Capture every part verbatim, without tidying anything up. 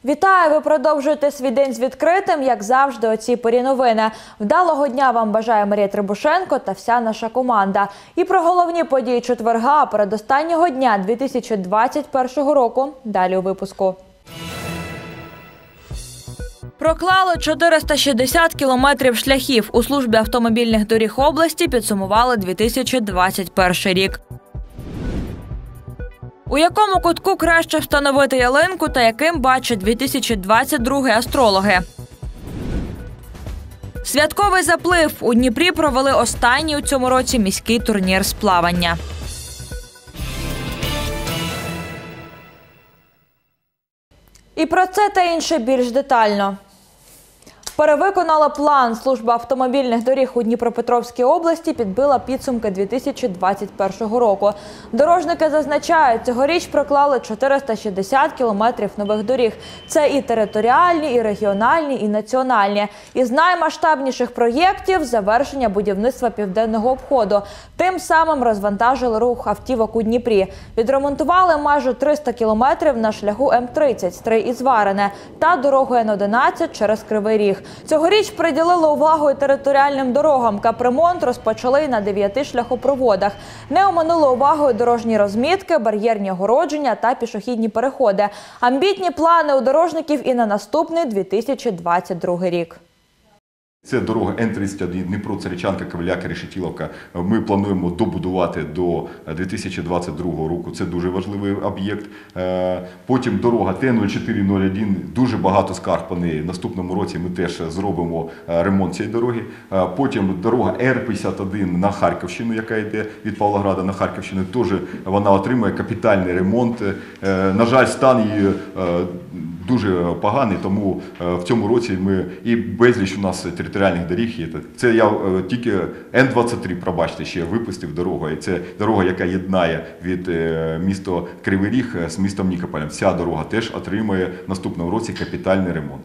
Вітаю! Ви продовжуєте свій день з відкритим, як завжди, о цій порі новини. Вдалого дня вам бажає Марія Требушенко та вся наша команда. І про головні події четверга передостаннього дня дві тисячі двадцять першого року. Далі у випуску. Проклали чотириста шістдесят кілометрів шляхів. У службі автомобільних доріг області підсумували дві тисячі двадцять перший рік. У якому кутку краще встановити ялинку та яким бачать дві тисячі двадцять другий астрологи? Святковий заплив. У Дніпрі провели останній у цьому році міський турнір з плавання. І про це та інше більш детально. Перевиконала план. Служба автомобільних доріг у Дніпропетровській області підбила підсумки дві тисячі двадцять першого року. Дорожники зазначають, цьогоріч проклали чотириста шістдесят кілометрів нових доріг. Це і територіальні, і регіональні, і національні. Із наймасштабніших проєктів – завершення будівництва південного обходу. Тим самим розвантажили рух автівок у Дніпрі. Відремонтували майже триста кілометрів на шляху М тридцять Стрий-Ізварине та дорогу Н одинадцять через Кривий Ріг. Цьогоріч приділили увагу і територіальним дорогам. Капремонт розпочали на дев'яти шляхопроводах. Не оминули увагою дорожні розмітки, бар'єрні огородження та пішохідні переходи. Амбітні плани у дорожників і на наступний дві тисячі двадцять другий рік. Це дорога Н тридцять один, Дніпро, Царичанка, Кавеляка, Решетиловка. Ми плануємо добудувати до дві тисячі двадцять другого року. Це дуже важливий об'єкт. Потім дорога Т нуль чотири нуль один, дуже багато скарг по неї. Наступному році ми теж зробимо ремонт цієї дороги. Потім дорога Р п'ятдесят один на Харківщину, яка йде від Павлограда на Харківщину. Теж вона отримує капітальний ремонт. На жаль, стан її дуже поганий, тому в цьому році ми і безліч у нас територіальних доріг є. Це я тільки Н двадцять три, пробачте, ще випустив дорогу. І це дорога, яка єднає від міста Кривий Ріг з містом Нікополем. Ця дорога теж отримує в наступному році капітальний ремонт.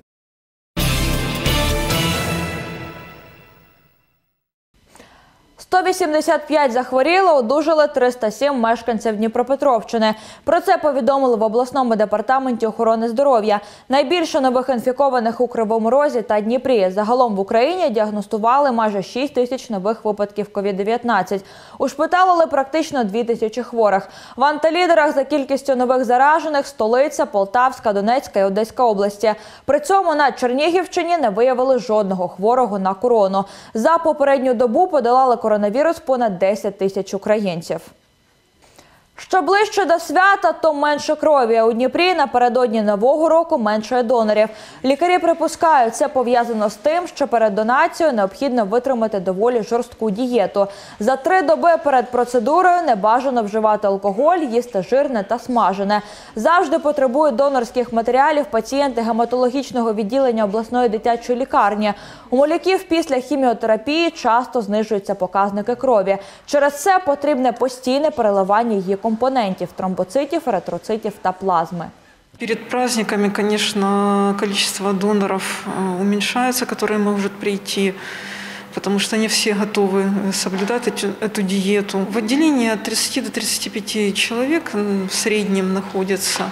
сто вісімдесят п'ять захворіло, одужали триста сім мешканців Дніпропетровщини. Про це повідомили в обласному департаменті охорони здоров'я. Найбільше нових інфікованих у Кривому Розі та Дніпрі. Загалом в Україні діагностували майже шість тисяч нових випадків ковід дев'ятнадцять. Ушпиталили практично дві тисячі хворих. В антилідерах за кількістю нових заражених – столиця, Полтавська, Донецька і Одеська області. При цьому на Чернігівщині не виявили жодного хворого на корону. За попередню добу подолали коронавірус понад десять тисяч українців. Що ближче до свята, то менше крові. У Дніпрі напередодні Нового року менше донорів. Лікарі припускають, це пов'язано з тим, що перед донацією необхідно витримати доволі жорстку дієту. За три доби перед процедурою не бажано вживати алкоголь, їсти жирне та смажене. Завжди потребують донорських матеріалів пацієнти гематологічного відділення обласної дитячої лікарні. У малюків після хіміотерапії часто знижуються показники крові. Через це потрібне постійне переливання її компонентів – тромбоцитів, еритроцитів та плазми. Перед праздниками, конечно, количество доноров уменьшается, которые могут прийти, потому что не все готовы соблюдать эту, эту диету. В отделении от тридцати до тридцати пяти человек в среднем находится.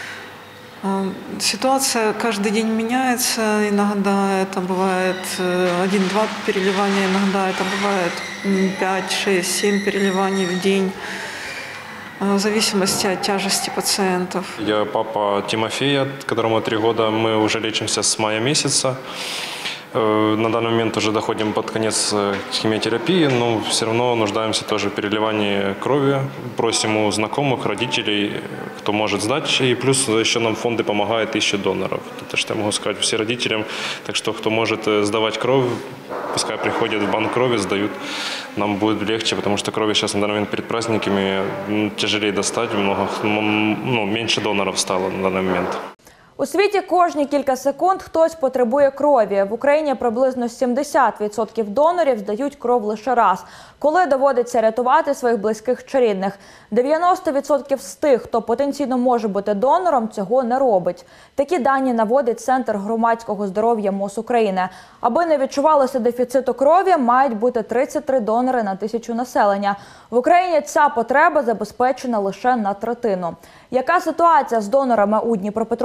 Ситуация каждый день меняется, иногда это бывает один-два переливания, иногда это бывает пять, шесть, семь переливаний в день, в зависимости от тяжести пациентов. Я папа Тимофея, которому три года, мы уже лечимся с мая месяца. На данный момент уже доходим под конец химиотерапии, но все равно нуждаемся тоже в переливании крови. Просим у знакомых, родителей, кто может сдать. И плюс еще нам фонды помогают, ищут доноров. Это что я могу сказать всем родителям. Так что кто может сдавать кровь, пускай приходят в банк крови, сдают. Нам будет легче, потому что крови сейчас на данный момент перед праздниками тяжелее достать. Много, ну, меньше доноров стало на данный момент. У світі кожні кілька секунд хтось потребує крові. В Україні приблизно сімдесят відсотків донорів здають кров лише раз, коли доводиться рятувати своїх близьких чи рідних. дев'яносто відсотків з тих, хто потенційно може бути донором, цього не робить. Такі дані наводить Центр громадського здоров'я МОЗ України. Аби не відчувалося дефіциту крові, мають бути тридцять три донори на тисячу населення. В Україні ця потреба забезпечена лише на третину. Яка ситуація з донорами у Дніпропетровській області?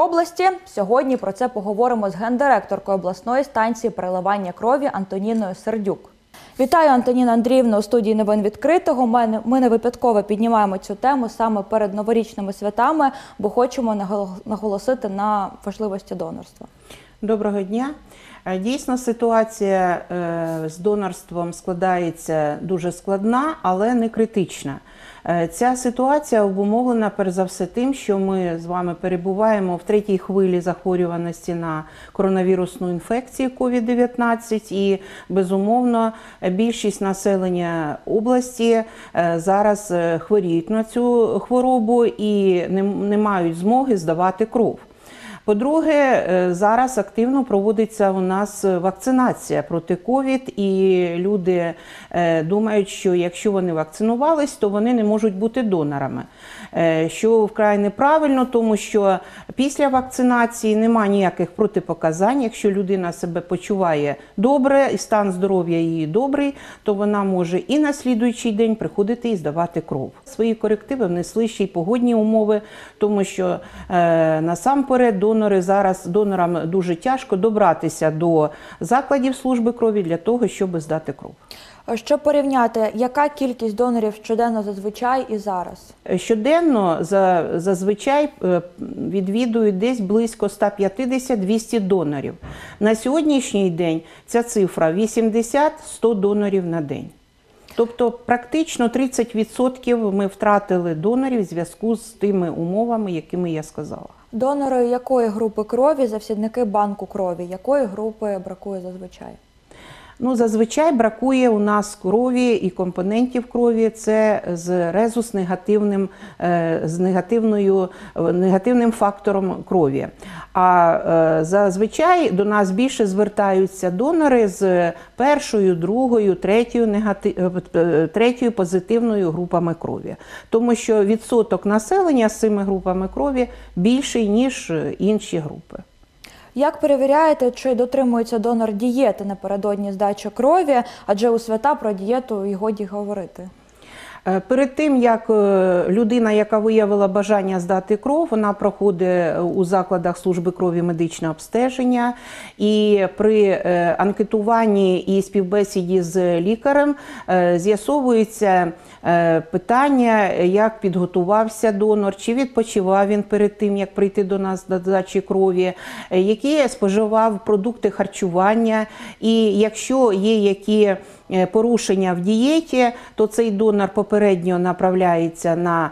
області. Сьогодні про це поговоримо з гендиректоркою обласної станції переливання крові Антоніною Сердюк. Вітаю, Антоніна Андріївна, у студії «Новин відкритого». Ми, ми не випадково піднімаємо цю тему саме перед новорічними святами, бо хочемо наголосити на важливості донорства. Доброго дня. Дійсно, ситуація з донорством складається дуже складна, але не критична. Ця ситуація обумовлена, перш за все, тим, що ми з вами перебуваємо в третій хвилі захворюваності на коронавірусну інфекцію ковід дев'ятнадцять і, безумовно, більшість населення області зараз хворіють на цю хворобу і не мають змоги здавати кров. По-друге, зараз активно проводиться у нас вакцинація проти ковід, і люди думають, що якщо вони вакцинувались, то вони не можуть бути донорами. Що вкрай неправильно, тому що після вакцинації немає ніяких протипоказань. Якщо людина себе почуває добре і стан здоров'я її добрий, то вона може і на слідуючий день приходити і здавати кров. Свої корективи внесли ще й погодні умови, тому що е, насамперед донори зараз, донорам дуже тяжко добратися до закладів служби крові для того, щоб здати кров. Щоб порівняти, яка кількість донорів щоденно зазвичай і зараз? Щоденно зазвичай відвідують десь близько ста п'ятдесят - двісті донорів. На сьогоднішній день ця цифра вісімдесят - сто донорів на день. Тобто практично тридцять відсотків ми втратили донорів в зв'язку з тими умовами, якими я сказала. Донори якої групи крові, завсідники банку крові, якої групи бракує зазвичай? Ну, зазвичай бракує у нас крові і компонентів крові, це з резус негативним, з негативною, негативним фактором крові. А зазвичай до нас більше звертаються донори з першою, другою, третьою, негатив, третьою позитивною групами крові. Тому що відсоток населення з цими групами крові більший, ніж інші групи. Як перевіряєте, чи дотримується донор дієти напередодні здачі крові, адже у свята про дієту і годі говорити? Перед тим, як людина, яка виявила бажання здати кров, вона проходить у закладах служби крові медичне обстеження, і при анкетуванні і співбесіді з лікарем з'ясовується питання, як підготувався донор, чи відпочивав він перед тим, як прийти до нас до здачі крові, які споживав продукти харчування, і якщо є які порушення в дієті, то цей донор попередньо направляється на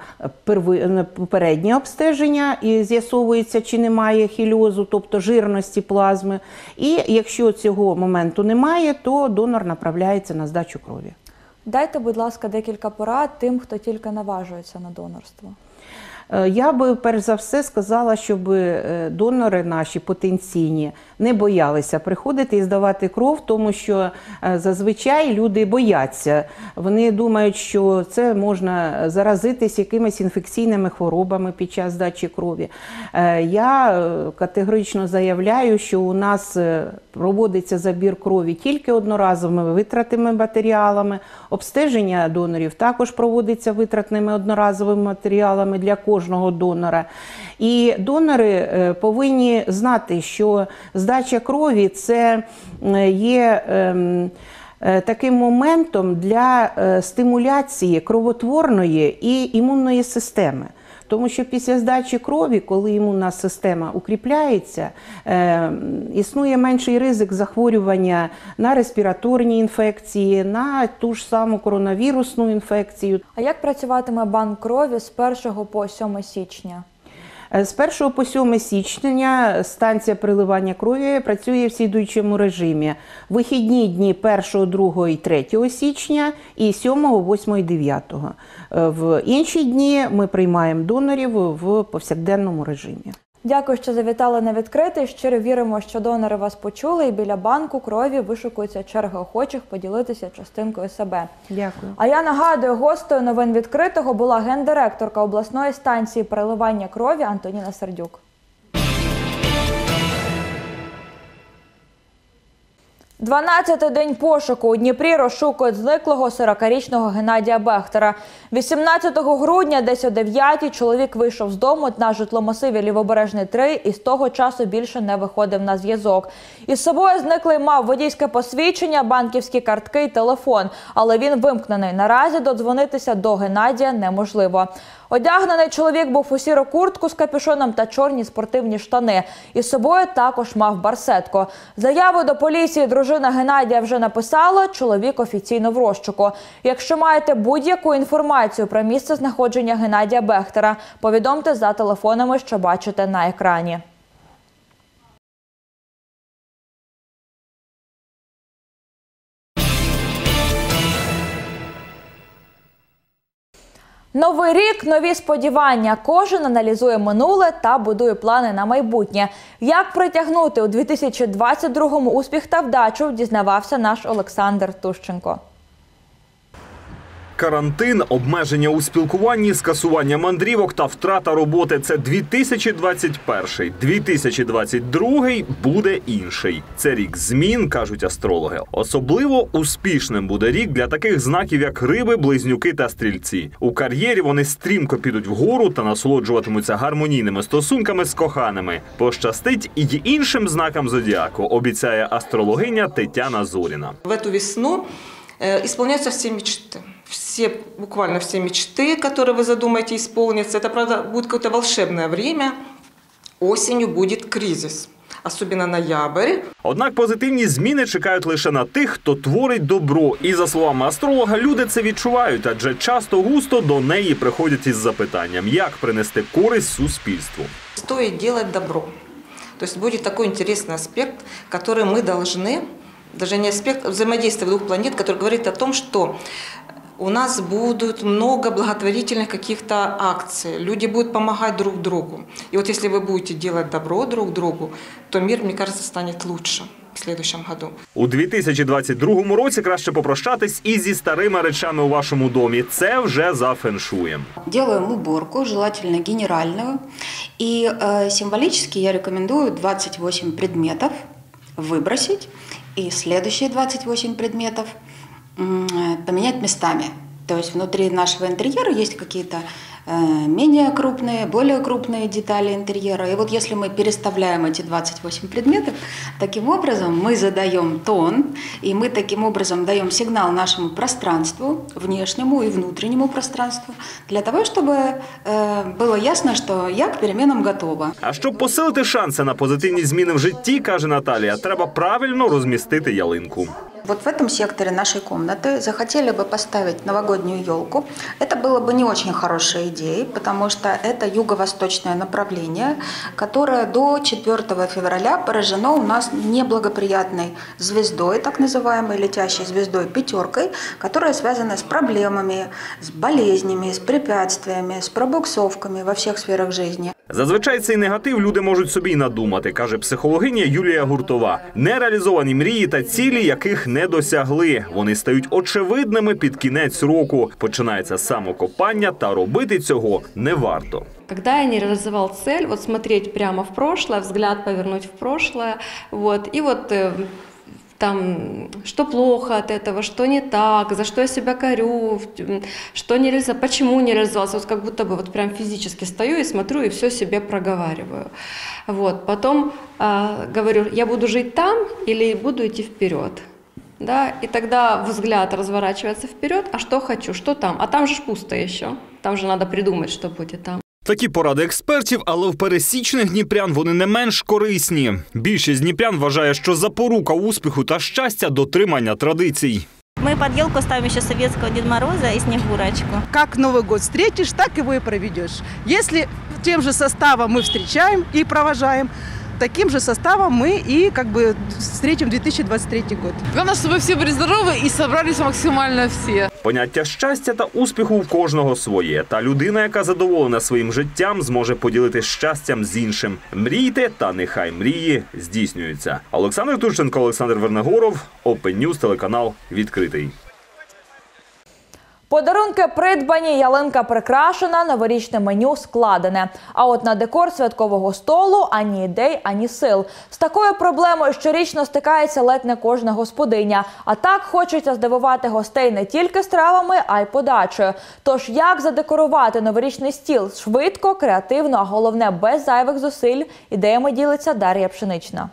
попереднє обстеження і з'ясовується, чи немає хільозу, тобто жирності плазми. І якщо цього моменту немає, то донор направляється на здачу крові. Дайте, будь ласка, декілька порад тим, хто тільки наважується на донорство. Я би, перш за все, сказала, щоб донори наші потенційні не боялися приходити і здавати кров, тому що зазвичай люди бояться. Вони думають, що це можна заразитись якимись інфекційними хворобами під час здачі крові. Я категорично заявляю, що у нас проводиться забір крові тільки одноразовими витратними матеріалами. Обстеження донорів також проводиться витратними одноразовими матеріалами для кожного донора. І донори повинні знати, що здача крові – це є таким моментом для стимуляції кровотворної і імунної системи. Тому що після здачі крові, коли імунна система укріпляється, е, існує менший ризик захворювання на респіраторні інфекції, на ту ж саму коронавірусну інфекцію. А як працюватиме банк крові з першого по сьоме січня? З першого по сьоме січня станція переливання крові працює в слідуючому режимі. Вихідні дні першого, другого і третього січня і сьомого, восьмого і дев'ятого. В інші дні ми приймаємо донорів в повсякденному режимі. Дякую, що завітали на відкритий. Щиро віримо, що донори вас почули і біля банку крові вишукуються черги охочих поділитися частинкою себе. Дякую. А я нагадую, гостею новин відкритого була гендиректорка обласної станції переливання крові Антоніна Сердюк. дванадцятий день пошуку. У Дніпрі розшукують зниклого сорокарічного Геннадія Бехтера. вісімнадцятого грудня десь о дев'ятій чоловік вийшов з дому на житломасиві Лівобережний три і з того часу більше не виходив на зв'язок. Із собою зниклий мав водійське посвідчення, банківські картки і телефон, але він вимкнений. Наразі додзвонитися до Геннадія неможливо. Одягнений чоловік був у сіру куртку з капюшоном та чорні спортивні штани. Із собою також мав барсетку. Заяву до поліції дружина Геннадія вже написала, чоловік офіційно в розшуку. Якщо маєте будь-яку інформацію про місце знаходження Геннадія Бехтера, повідомте за телефонами, що бачите на екрані. Новий рік – нові сподівання. Кожен аналізує минуле та будує плани на майбутнє. Як притягнути у дві тисячі двадцять другому успіх та вдачу, дізнавався наш Олександр Тущенко. Карантин, обмеження у спілкуванні, скасування мандрівок та втрата роботи – це дві тисячі двадцять перший. дві тисячі двадцять другий буде інший. Це рік змін, кажуть астрологи. Особливо успішним буде рік для таких знаків, як риби, близнюки та стрільці. У кар'єрі вони стрімко підуть вгору та насолоджуватимуться гармонійними стосунками з коханими. Пощастить і іншим знакам зодіаку, обіцяє астрологиня Тетяна Зоріна. В эту весну э, исполняются все мечты. Все, буквально все мечты, которые вы задумаете, исполнятся. Это, правда, будет какое-то волшебное время. Осенью будет кризис. Особенно ноябрь. Однак позитивні зміни чекають лише на тих, хто творить добро. І, за словами астролога, люди це відчувають, адже часто-густо до неї приходять із запитанням, як принести користь суспільству. Стоит делать добро. То есть будет такой интересный аспект, который мы должны, даже не аспект, взаимодействия двух планет, который говорит о том, что у нас будут много благотворительных каких-то акций, люди будут помогать друг другу. И вот если вы будете делать добро друг другу, то мир, мне кажется, станет лучше в следующем году. У дві тисячі двадцять другому році краще попрощатись і зі старими речами у вашому домі. Це вже за феншуєм. Делаем уборку, желательно генеральную. И э, символически я рекомендую двадцать восемь предметов выбросить. И следующие двадцать восемь предметов поменять местами. То есть внутри нашего интерьера есть какие-то э, менее крупные, более крупные детали интерьера. И вот если мы переставляем эти двадцать восемь предметов, таким образом мы задаем тон, и мы таким образом даем сигнал нашему пространству, внешнему и внутреннему пространству, для того, чтобы э, было ясно, что я к переменам готова. А щоб посилити шанси на позитивні зміни в житті, каже Наталія, треба правильно розмістити ялинку. Вот в этом секторе нашей комнаты захотели бы поставить новогоднюю елку. Это было бы не очень хорошей идеей, потому что это юго-восточное направление, которое до четвёртого февраля поражено у нас неблагоприятной звездой, так называемой летящей звездой пятеркой, которая связана с проблемами, с болезнями, с препятствиями, с пробуксовками во всех сферах жизни. Зазвичай цей негатив люди можуть собі й надумати, каже психологиня Юлія Гуртова. Нереалізовані мрії та цілі, яких не досягли. Вони стають очевидними під кінець року. Починається самокопання, та робити цього не варто. Когда я не реализовал цель, вот смотреть прямо в прошлое, взгляд повернуть в прошлое, вот, и вот э, там, что плохо от этого, что не так, за что я себя корю, что не реализовал, почему не реализовался, вот как будто бы вот прям физически стою и смотрю и все себе проговариваю. Вот, потом э, говорю, я буду жить там или буду идти вперед. Да, и тогда взгляд разворачивается вперед, а что хочу, что там, а там же ж пусто еще, там же надо придумать, что будет там. Такі поради експертів, але в пересічних дніпрян вони не менш корисні. Більшість дніпрян вважає, що запорука успіху та щастя – дотримання традицій. Мы под елку ставим еще советского Деда Мороза и Снегурочку. Как Новый год встретишь, так его и проведешь. Если тем же составом мы встречаем и провожаем, таким же составом мы и как бы встретим две тысячи двадцать третий год. Главное, чтобы все были здоровы и собрались максимально все. Поняття щастя та успіху в кожного своє. Та людина, яка задоволена своїм життям, зможе поділитися щастям з іншим. Мрійте, та нехай мрії здійснюються. Олександр Турченко, Олександр Вернегоров, Open News, телеканал «Відкритий». Подарунки придбані, ялинка прикрашена, новорічне меню складене. А от на декор святкового столу ані ідей, ані сил. З такою проблемою щорічно стикається ледь не кожна господиня. А так хочеться здивувати гостей не тільки стравами, а й подачею. Тож як задекорувати новорічний стіл швидко, креативно, а головне без зайвих зусиль, ідеями ділиться Дар'я Пшенична.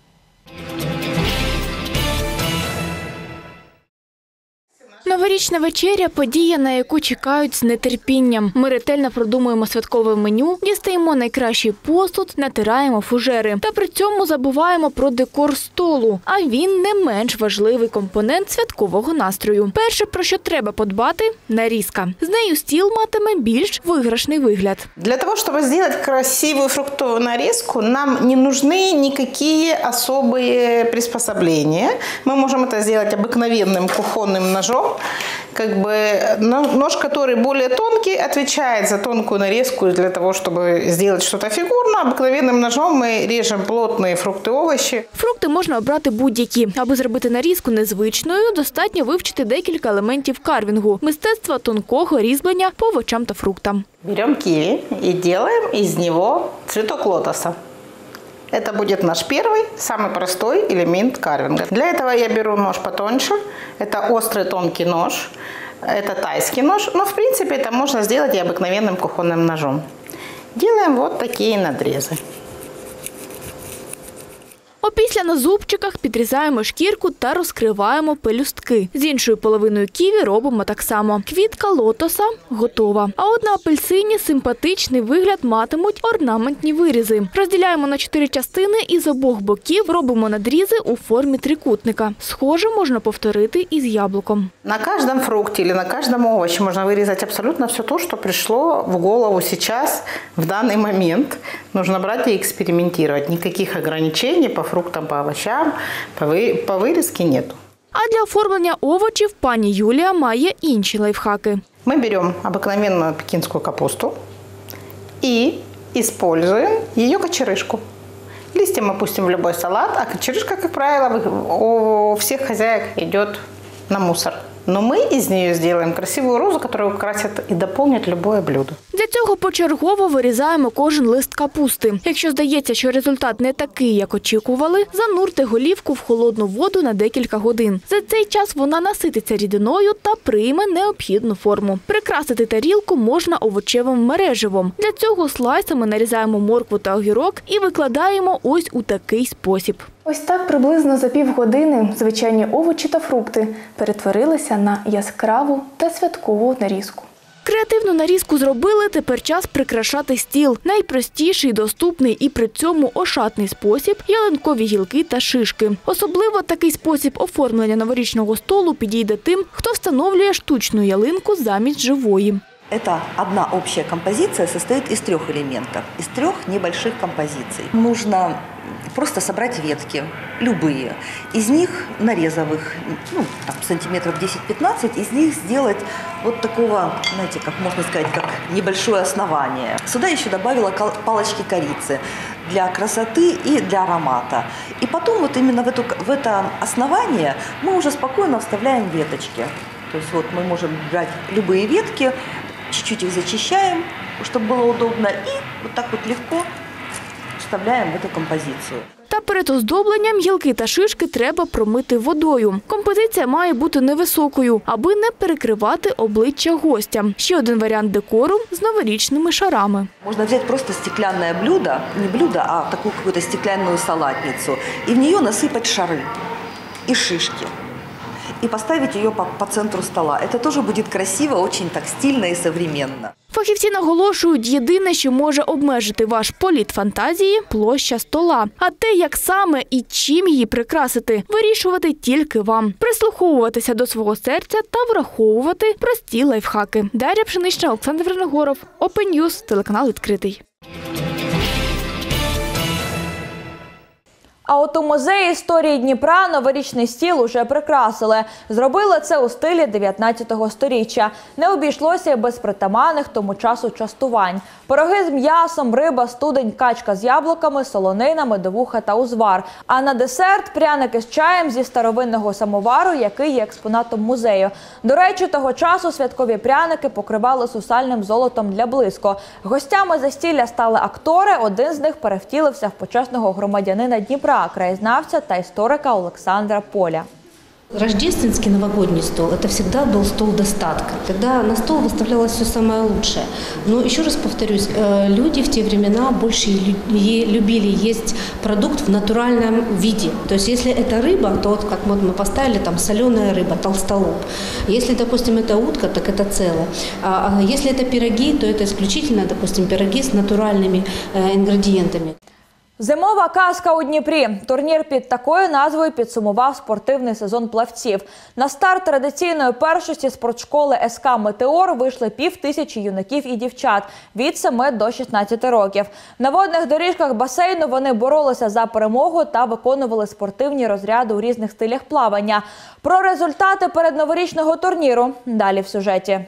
Новорічна вечеря – подія, на яку чекають з нетерпінням. Ми ретельно продумуємо святкове меню, дістаємо найкращий посуд, натираємо фужери. Та при цьому забуваємо про декор столу. А він не менш важливий компонент святкового настрою. Перше, про що треба подбати – нарізка. З нею стіл матиме більш виграшний вигляд. Для того, чтобы сделать красивую фруктовую нарезку, нам не нужны никакие особые приспособления. Мы можем это сделать обыкновенным кухонным ножом. Как бы нож, который более тонкий, отвечает за тонкую нарезку для того, чтобы сделать что-то фигурно. Обыкновенным ножом мы режем плотные фрукты, овощи. Фрукти можна обрати будь-які. Аби зробити нарізку незвичною, достатньо вивчити декілька елементів карвінгу – мистецтва тонкого різьблення по овочам та фруктам. Берем киви и делаем из него цветок лотоса. Это будет наш первый, самый простой элемент карвинга. Для этого я беру нож потоньше. Это острый тонкий нож. Это тайский нож. Но в принципе это можно сделать и обыкновенным кухонным ножом. Делаем вот такие надрезы. Опісля на зубчиках підрізаємо шкірку та розкриваємо пелюстки. З іншою половиною ківі робимо так само. Квітка лотоса готова. А от на апельсині симпатичний вигляд матимуть орнаментні вирізи. Розділяємо на чотири частини і з обох боків робимо надрізи у формі трикутника. Схоже можна повторити і з яблуком. На каждом фрукте или на каждом овоще можно вырезать абсолютно все то, что пришло в голову сейчас, в данный момент. Нужно брать и экспериментировать. Никаких ограничений по фруктам, по овощам, по вырезке нету. А для оформлення овочів пані Юлія має інші лайфхаки. Мы берем обыкновенную пекинскую капусту и используем ее кочерышку. Листья мы пустим в любой салат, а кочерышка, как правило, у всех хозяек идет на мусор. Но мы из нее сделаем красивую розу, которая украсит и дополнит любое блюдо. Для цього почергово вирізаємо кожен лист капусти. Якщо здається, що результат не такий, як очікували, занурте голівку в холодну воду на декілька годин. За цей час вона насититься рідиною та прийме необхідну форму. Прикрасити тарілку можна овочевим мереживом. Для цього слайсами нарізаємо моркву та огірок і викладаємо ось у такий спосіб. Ось так приблизно за півгодини звичайні овочі та фрукти перетворилися на яскраву та святкову нарізку. Креативну нарізку зробили, тепер час прикрашати стіл. Найпростіший, доступний і при цьому ошатний спосіб – ялинкові гілки та шишки. Особливо такий спосіб оформлення новорічного столу підійде тим, хто встановлює штучну ялинку замість живої. Это одна общая композиция состоит из трех элементов, из трех небольших композиций. Нужно просто собрать ветки, любые. Из них, нарезав их, ну, там, сантиметров десять-пятнадцать, из них сделать вот такого, знаете, как можно сказать, как небольшое основание. Сюда еще добавила палочки корицы для красоты и для аромата. И потом вот именно в, эту, в это основание мы уже спокойно вставляем веточки. То есть вот мы можем брать любые ветки, чуть-чуть их зачищаем, чтобы было удобно, и вот так вот легко вставляем в эту композицию. Та перед оздобленням гілки та шишки треба промити водою. Композиція має бути невисокою, аби не перекривати обличчя гостя. Ще один варіант декору з новорічними шарами. Можно взять просто стеклянное блюдо, не блюдо, а такую какую-то стеклянную салатницу, и в нее насыпать шары и шишки. И поставить ее по, по центру стола. Это тоже будет красиво, очень так стильно и современно. Фахівці наголошують, єдине, що може обмежити ваш політ фантазії – площа стола. А те, як саме і чим її прикрасити, вирішувати тільки вам. Прислуховуватися до свого серця та враховувати прості лайфхаки. Дар'я Пшенична, Олександр Верногоров, Open News, телеканал «Відкритий». А от у музеї історії Дніпра новорічний стіл уже прикрасили. Зробили це у стилі дев'ятнадцятого сторіччя. Не обійшлося і без притаманних тому часу частувань. Пироги з м'ясом, риба, студень, качка з яблуками, солонина, медовуха та узвар. А на десерт – пряники з чаєм зі старовинного самовару, який є експонатом музею. До речі, того часу святкові пряники покривали сусальним золотом для блиску. Гостями застілля стали актори, один з них перевтілився в почесного громадянина Дніпра, краєзнавця та історика Олександра Поля. Рождественский новогодний стол – это всегда был стол достатка. Тогда на стол выставлялось все самое лучшее. Но еще раз повторюсь, люди в те времена больше любили есть продукт в натуральном виде. То есть если это рыба, то вот как вот мы поставили там соленая рыба, толстолоб. Если, допустим, это утка, так это целое. А если это пироги, то это исключительно, допустим, пироги с натуральными ингредиентами. Зимова казка у Дніпрі. Турнір під такою назвою підсумував спортивний сезон плавців. На старт традиційної першості спортшколи ес ка «Метеор» вийшли пів тисячі юнаків і дівчат від семи до шістнадцяти років. На водних доріжках басейну вони боролися за перемогу та виконували спортивні розряди у різних стилях плавання. Про результати передноворічного турніру далі в сюжеті.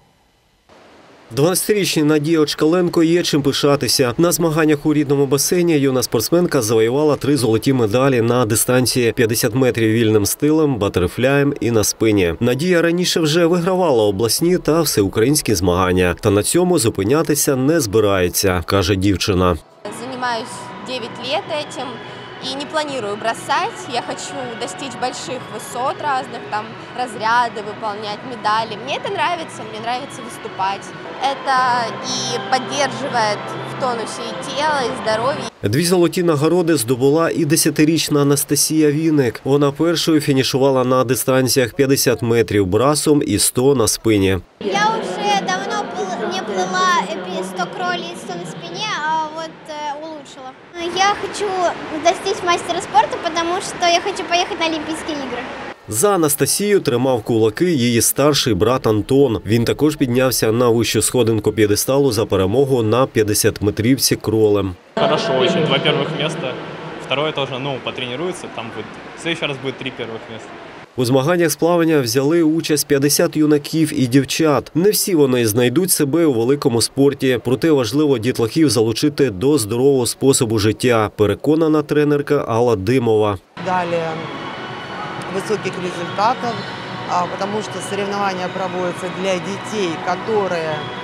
дванадцятирічній Надії Очкаленко є чим пишатися. На змаганнях у рідному басейні юна спортсменка завоювала три золоті медалі на дистанції п'ятдесят метрів вільним стилем, батерфляєм і на спині. Надія раніше вже вигравала обласні та всеукраїнські змагання. Та на цьому зупинятися не збирається, каже дівчина. Займаюся дев'ять років цим. И не планирую бросать, я хочу достичь больших высот разных, там разряды выполнять, медали. Мне это нравится, мне нравится выступать. Это и поддерживает в тонусе и тело, и здоровье. Дві золоті нагороди здобула і десятирічна Анастасія Віник. Вона першою фінішувала на дистанціях п'ятдесят метрів брасом і сто на спині. Я уже давно не плыла сто кролей и сто на спине, а вот улучшила. Я хочу достичь мастера спорта, потому что я хочу поехать на Олимпийские игры. За Анастасію тримав кулаки її старший брат Антон. Він також піднявся на вищу сходинку п'єдесталу за перемогу на п'ятдесятиметрівці кролем. Хорошо очень. Два первых места. Второе тоже, ну, потренируется. Там будет, в следующий раз будет три первых места. У змаганнях з плавання взяли участь п'ятдесят юнаків і дівчат. Не всі вони знайдуть себе у великому спорті. Проте важливо дітлахів залучити до здорового способу життя, переконана тренерка Алла Димова. Далі високих результатів, тому що соревнования проводяться для дітей, які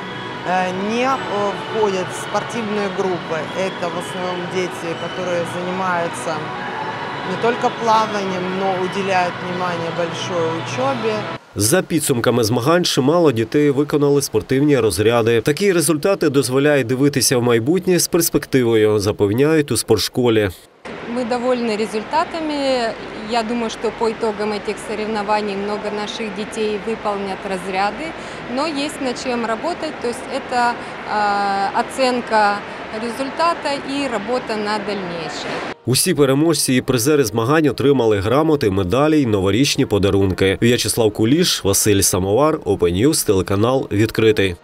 не входят в спортивные группы. Это в основном дети, которые занимаются не только плаванием, но уделяют внимание большой учебе. За підсумками змагань чимало дітей виконали спортивні розряди. Такі результати дозволяють дивитися в майбутнє з перспективою, запевняють у спортшколі. Мы довольны результатами. Я думаю, что по итогам этих соревнований много наших детей выполнят разряды, но есть над чем работать, то есть это э, оценка результата и работа на дальнейшее. Усі переможці і призери змагань отримали грамоти, медалі й новорічні подарунки. В'ячеслав Куліш, Василь Самовар, Open News, телеканал «Відкритий».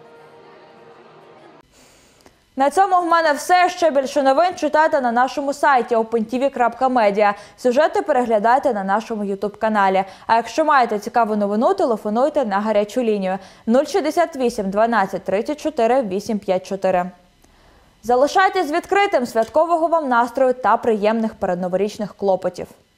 На цьому в мене все. Ще більше новин читайте на нашому сайті опен ті ві крапка медіа. Сюжети переглядайте на нашому ютуб-каналі. А якщо маєте цікаву новину, телефонуйте на гарячу лінію нуль шістдесят вісім дванадцять тридцять чотири вісімсот п'ятдесят чотири. Залишайтесь відкритим, святкового вам настрою та приємних передноворічних клопотів.